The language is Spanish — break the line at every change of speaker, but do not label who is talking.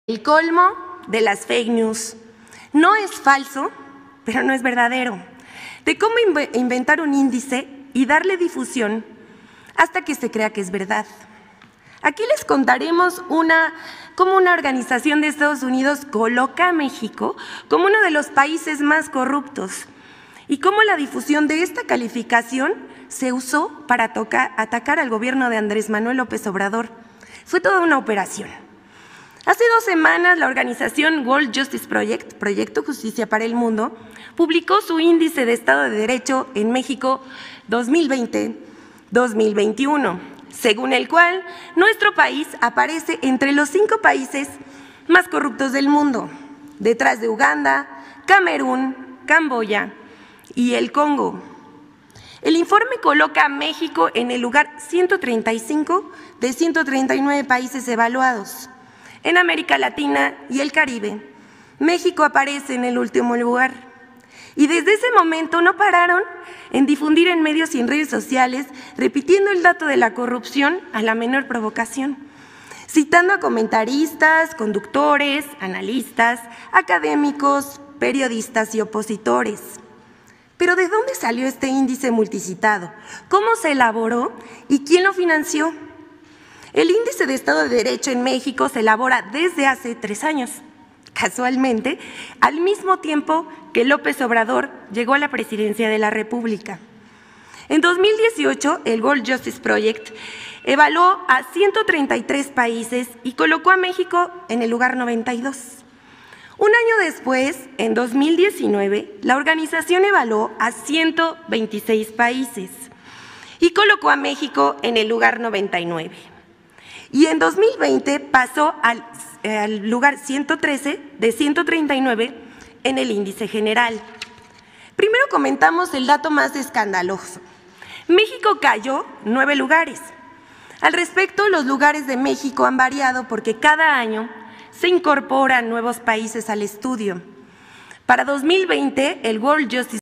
El colmo de las fake news. No es falso, pero no es verdadero. De cómo inventar un índice y darle difusión hasta que se crea que es verdad. Aquí les contaremos cómo una organización de Estados Unidos coloca a México como uno de los países más corruptos y cómo la difusión de esta calificación se usó para atacar al gobierno de Andrés Manuel López Obrador. Fue toda una operación. Hace 2 semanas, la organización World Justice Project, Proyecto Justicia para el Mundo, publicó su índice de Estado de Derecho en México 2020-2021, según el cual nuestro país aparece entre los 5 países más corruptos del mundo, detrás de Uganda, Camerún, Camboya y el Congo. El informe coloca a México en el lugar 135 de 139 países evaluados. En América Latina y el Caribe, México aparece en el último lugar. Y desde ese momento no pararon en difundir en medios y en redes sociales, repitiendo el dato de la corrupción a la menor provocación, citando a comentaristas, conductores, analistas, académicos, periodistas y opositores. Pero ¿de dónde salió este índice multicitado? ¿Cómo se elaboró y quién lo financió? El Índice de Estado de Derecho en México se elabora desde hace 3 años, casualmente, al mismo tiempo que López Obrador llegó a la presidencia de la República. En 2018, el World Justice Project evaluó a 133 países y colocó a México en el lugar 92. Un año después, en 2019, la organización evaluó a 126 países y colocó a México en el lugar 99. Y en 2020 pasó al lugar 113 de 139 en el índice general. Primero comentamos el dato más escandaloso. México cayó 9 lugares. Al respecto, los lugares de México han variado porque cada año se incorporan nuevos países al estudio. Para 2020, el World Justice